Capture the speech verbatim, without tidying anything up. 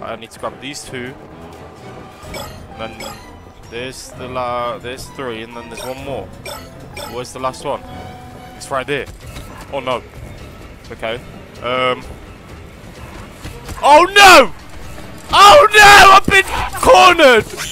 I need to grab these two. And then there's the la there's three, and then there's one more. Where's the last one? It's right there. Oh no. Okay. Um. Oh no! Oh no! I've been cornered!